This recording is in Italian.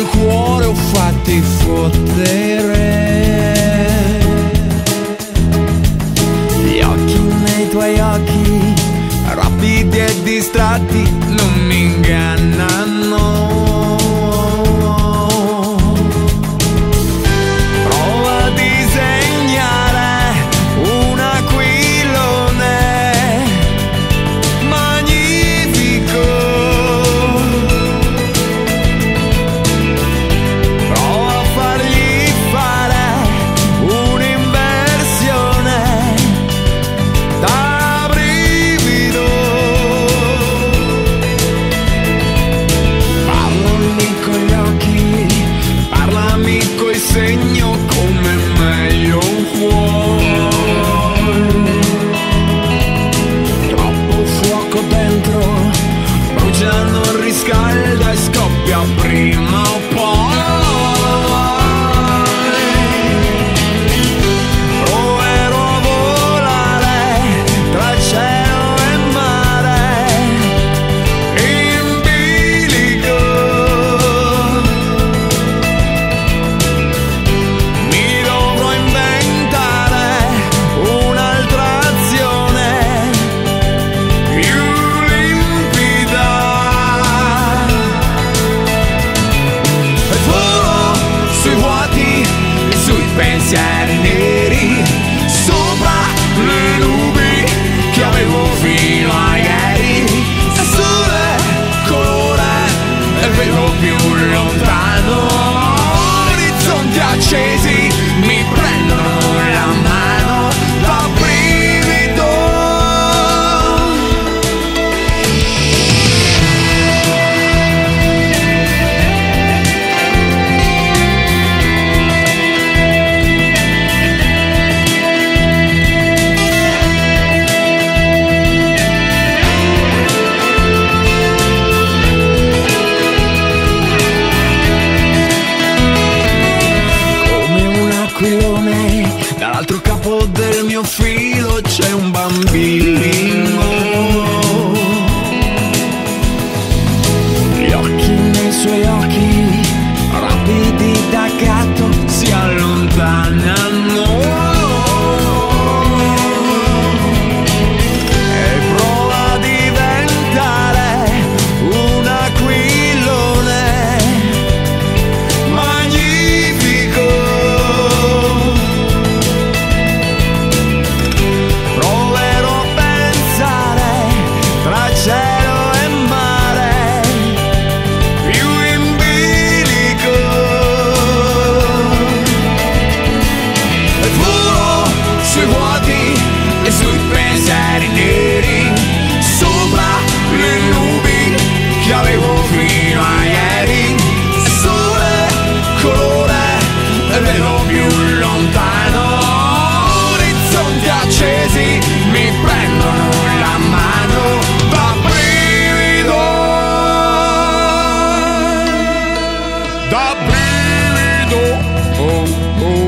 cuore o fatti fottere. Gli occhi nei tuoi occhi, rapidi e distratti, non mi ingannano. Prova a disegnare un aquilone magnifico. Prova a fargli fare un'inversione da brivido. Parlami con gli occhi, parlami coi segni come meglio puoi. Troppo fuoco dentro, brucia, non riscalda e scoppia prima o poi. Proverò a volare tra cielo e mare in bilico. Mi dovrò inventare un'altra azione più limpida. E volo sui vuoti e sui pensieri neri, sopra le nubi che avevo fino a ieri. E sole, colore e vedo più lontano. Orizzonti accesi mi prendono la mano da brivido. Come un aquilone, dall'altro capo del mio filo c'è un bambino. Gli occhi nei suoi occhi, rapidi da gatto, si allontanano. E prova a diventare un aquilone magnifico. Proverò a pensare tra cielo e mare più in bilico. E volo sui vuoti e sui pensieri neri, sopra le nubi che avevo fino a ieri. E sole, colore e vedo più lontano. Orizzonti accesi mi prendono la mano da brivido. Da brivido. Oh, oh.